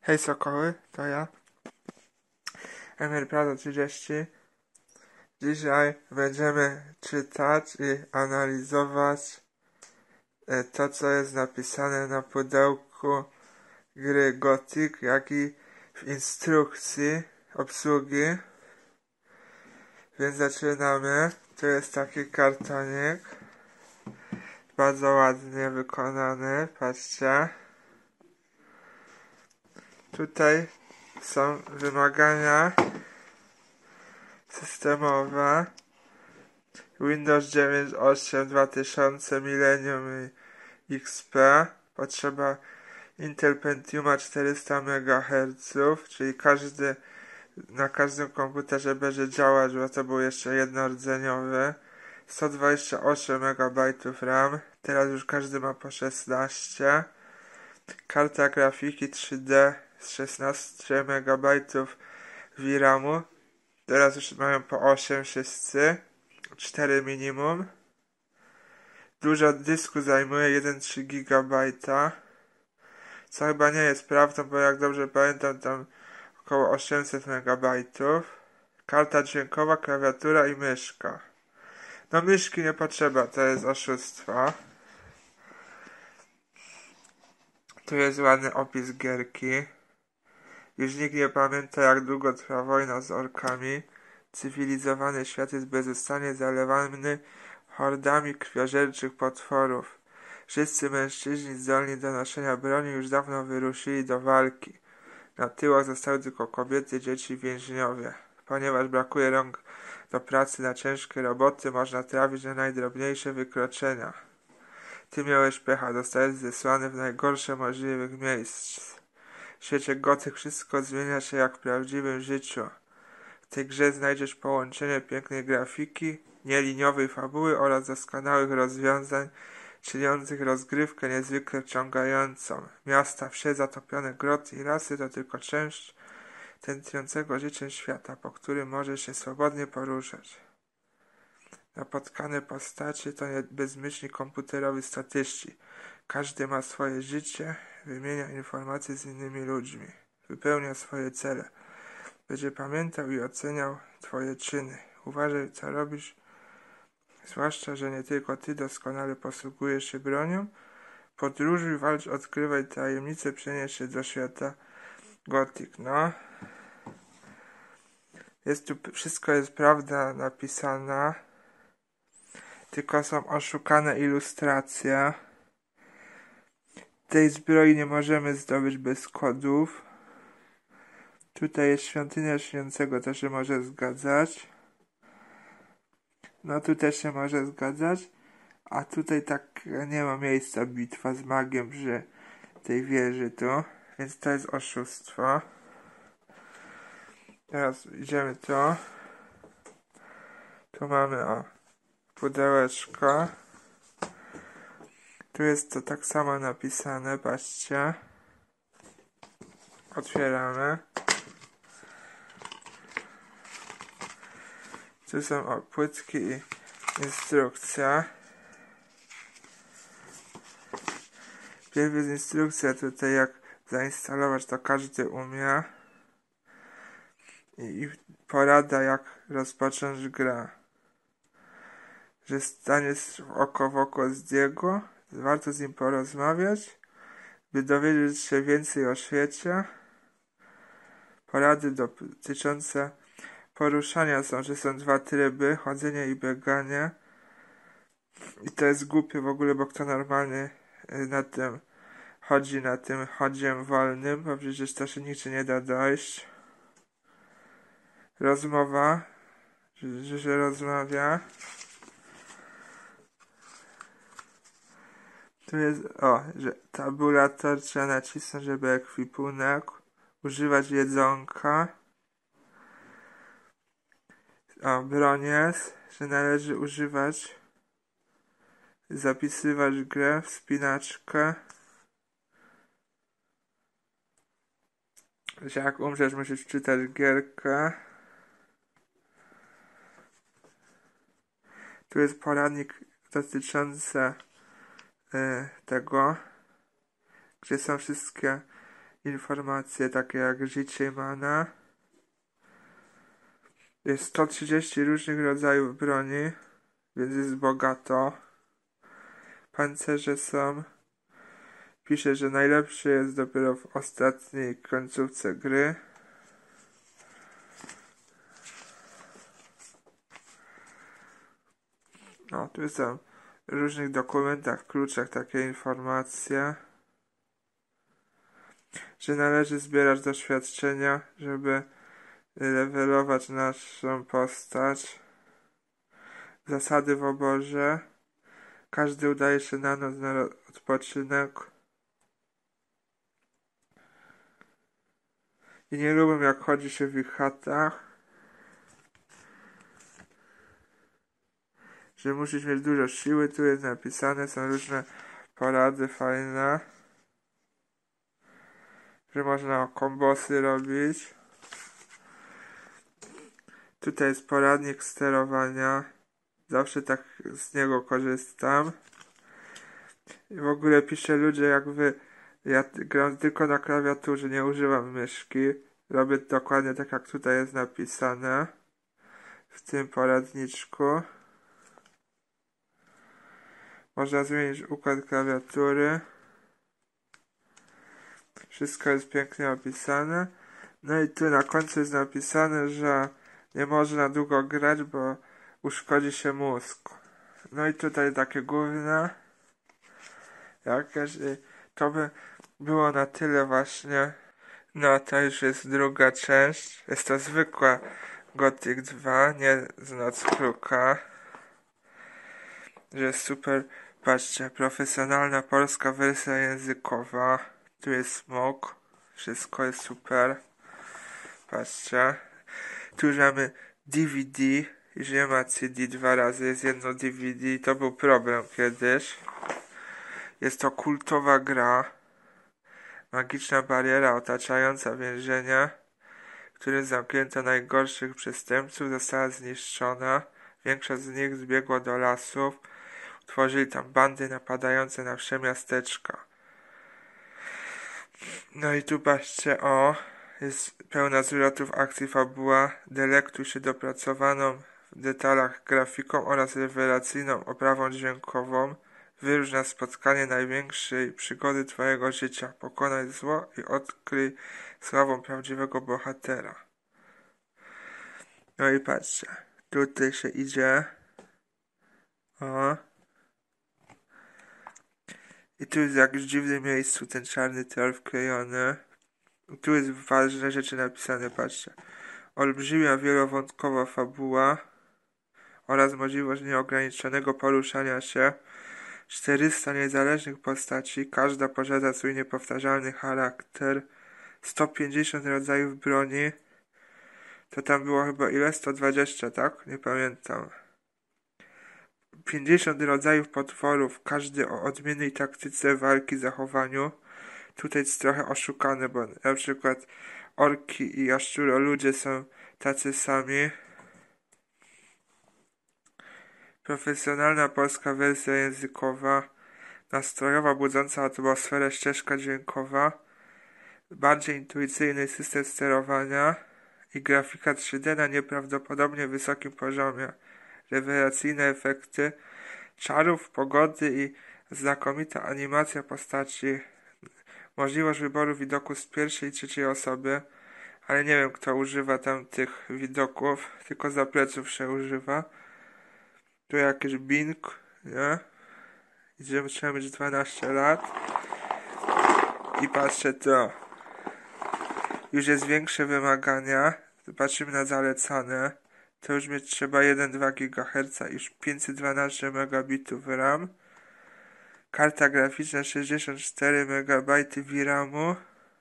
Hej Sokoły, to ja, Emir Prado 30. Dzisiaj będziemy czytać i analizować to, co jest napisane na pudełku gry Gothic, jak i w instrukcji obsługi. Więc zaczynamy. Tu jest taki kartonik, bardzo ładnie wykonany, patrzcie. Tutaj są wymagania systemowe. Windows 9.8 2000 Millennium XP. Potrzeba Intel Pentiuma 400 MHz, czyli na każdym komputerze będzie działać, bo to był jeszcze jednordzeniowy. 128 MB RAM. Teraz już każdy ma po 16. Karta grafiki 3D z 16 MB VRAMu. Teraz już mają po 8 wszyscy. 4 minimum. Dużo dysku zajmuje 1,3 GB. Co chyba nie jest prawdą, bo jak dobrze pamiętam, tam około 800 MB. Karta dźwiękowa, klawiatura i myszka. No myszki nie potrzeba, to jest oszustwo. Tu jest ładny opis gierki. Już nikt nie pamięta, jak długo trwa wojna z orkami. Cywilizowany świat jest bezustannie zalewany hordami krwiożerczych potworów. Wszyscy mężczyźni zdolni do noszenia broni już dawno wyruszyli do walki. Na tyłach zostały tylko kobiety, dzieci i więźniowie. Ponieważ brakuje rąk do pracy na ciężkie roboty, można trafić na najdrobniejsze wykroczenia. Ty miałeś pecha, zostałeś zesłany w najgorsze możliwych miejsc. W świecie Gothic wszystko zmienia się jak w prawdziwym życiu. W tej grze znajdziesz połączenie pięknej grafiki, nieliniowej fabuły oraz doskonałych rozwiązań, czyniących rozgrywkę niezwykle wciągającą. Miasta, wsie, zatopione groty i lasy to tylko część tętniącego życiem świata, po którym możesz się swobodnie poruszać. Napotkane postacie to nie bezmyślni komputerowi statyści. Każdy ma swoje życie, wymienia informacje z innymi ludźmi, wypełnia swoje cele. Będzie pamiętał i oceniał twoje czyny. Uważaj, co robisz, zwłaszcza, że nie tylko ty doskonale posługujesz się bronią. Podróżuj, walcz, odkrywaj tajemnice, przenieś się do świata Gothic. No. Wszystko jest prawda napisana, tylko są oszukane ilustracje. Tej zbroi nie możemy zdobyć bez kodów. Tutaj jest świątynia śniącego, to się może zgadzać. No tu też się może zgadzać. A tutaj tak nie ma miejsca bitwa z magiem przy tej wieży tu. Więc to jest oszustwo. Teraz idziemy tu. Tu mamy pudełeczko. Tu jest to tak samo napisane, patrzcie. Otwieramy. Tu są płytki i instrukcja. Pierw jest instrukcja tutaj, jak zainstalować, to każdy umie. I porada, jak rozpocząć grę. Że staniesz oko w oko z Diego, warto z nim porozmawiać, by dowiedzieć się więcej o świecie. Porady dotyczące poruszania są, że są dwa tryby, chodzenie i bieganie. I to jest głupie w ogóle, bo kto normalnie na tym chodziem wolnym, bo przecież to się nigdzie nie da dojść. Rozmowa, że się rozmawia. Tu jest, że tabulator trzeba nacisnąć, żeby ekwipunek, używać jedzonka. Broń jest, że należy używać, zapisywać grę, wspinaczkę. Że jak umrzesz, musisz czytać gierkę. Tu jest poradnik dotyczący tego, gdzie są wszystkie informacje takie jak życie mana. Jest 130 różnych rodzajów broni, więc jest bogato. Pancerze są. Pisze, że najlepszy jest dopiero w ostatniej końcówce gry. No, tu są w różnych dokumentach, kluczach takie informacje, że należy zbierać doświadczenia, żeby levelować naszą postać. Zasady w obozie. Każdy udaje się na noc na odpoczynek. I nie lubię, jak chodzi się w ich chatach. Że musisz mieć dużo siły. Tu jest napisane, są różne porady fajne. Że można kombosy robić. Tutaj jest poradnik sterowania. Zawsze tak z niego korzystam. I w ogóle piszę ludzie jak wy. Ja gram tylko na klawiaturze, nie używam myszki. Robię dokładnie tak jak tutaj jest napisane. W tym poradniczku. Można zmienić układ klawiatury. Wszystko jest pięknie opisane. No i tu na końcu jest napisane, że nie można długo grać, bo uszkodzi się mózg. No i tutaj takie główne jakieś. To by było na tyle właśnie. No to już jest druga część. Jest to zwykła Gothic 2, nie z Nochlooka. Że jest super. Patrzcie, profesjonalna polska wersja językowa. Tu jest smok. Wszystko jest super. Patrzcie. Tu już mamy DVD. Już nie ma CD dwa razy. Jest jedno DVD. To był problem kiedyś. Jest to kultowa gra. Magiczna bariera otaczająca więzienie, w którym zamknięto najgorszych przestępców, została zniszczona. Większość z nich zbiegła do lasów. Tworzyli tam bandy napadające na wsze miasteczka. No i tu patrzcie, jest pełna zwrotów akcji fabuła. Delektuj się dopracowaną w detalach grafiką oraz rewelacyjną oprawą dźwiękową. Wyrusz na spotkanie największej przygody twojego życia. Pokonaj zło i odkryj sławą prawdziwego bohatera. No i patrzcie. Tutaj się idzie. I tu jest w jakimś dziwnym miejscu ten czarny troll wklejony. I tu jest ważne rzeczy napisane, patrzcie. Olbrzymia, wielowątkowa fabuła oraz możliwość nieograniczonego poruszania się. 400 niezależnych postaci, każda posiada swój niepowtarzalny charakter. 150 rodzajów broni. To tam było chyba ile? 120, tak? Nie pamiętam. 50 rodzajów potworów, każdy o odmiennej taktyce walki, zachowaniu. Tutaj jest trochę oszukane, bo na przykład orki i jaszczuroludzie są tacy sami. Profesjonalna polska wersja językowa, nastrojowa, budząca atmosferę ścieżka dźwiękowa, bardziej intuicyjny system sterowania i grafika 3D na nieprawdopodobnie wysokim poziomie, rewelacyjne efekty czarów, pogody i znakomita animacja postaci, możliwość wyboru widoku z pierwszej i trzeciej osoby, ale nie wiem kto używa tam tych widoków, tylko za pleców się używa. Tu jakiś Bing, nie? Idziemy, trzeba mieć 12 lat. I patrzcie to. Już jest większe wymagania. Patrzymy na zalecane. To już mieć trzeba 1,2 GHz i już 512 MB RAM. Karta graficzna 64 MB VRAMu.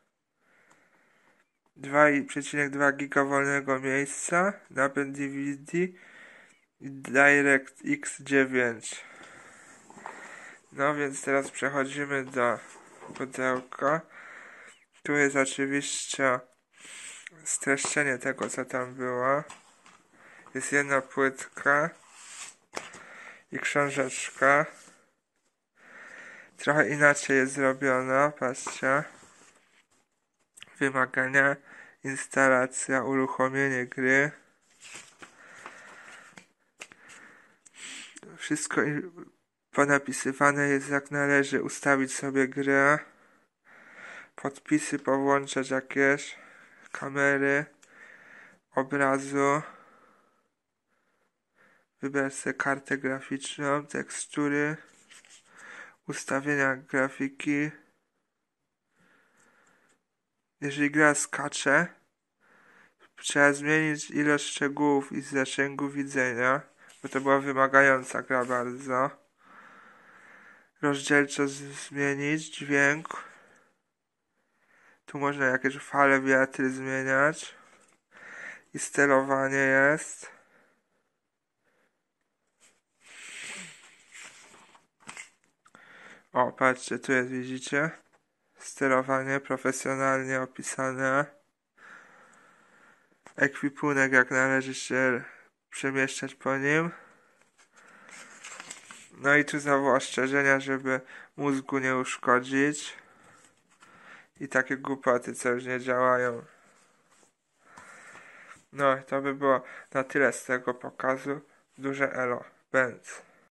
2,2 GB wolnego miejsca. Napęd DVD. I DirectX 9. No więc teraz przechodzimy do pudełka. Tu jest oczywiście streszczenie tego, co tam było. Jest jedna płytka i książeczka. Trochę inaczej jest zrobiona, patrzcie. Wymagania, instalacja, uruchomienie gry. Wszystko ponapisywane jest jak należy. Ustawić sobie grę. Podpisy powłączać jakieś. Kamery. Obrazu. Wybrać sobie kartę graficzną. Tekstury. Ustawienia grafiki. Jeżeli gra skacze, trzeba zmienić ilość szczegółów i zasięgu widzenia, bo to była wymagająca gra bardzo. Rozdzielczość zmienić, dźwięk. Tu można jakieś fale, wiatry zmieniać. I sterowanie jest. O, patrzcie, tu jest, widzicie? Sterowanie profesjonalnie opisane. Ekwipunek, jak należy się przemieszczać po nim. No i tu znowu ostrzeżenia, żeby mózgu nie uszkodzić. I takie głupoty, co już nie działają. No, to by było na tyle z tego pokazu. Duże elo. Bęc.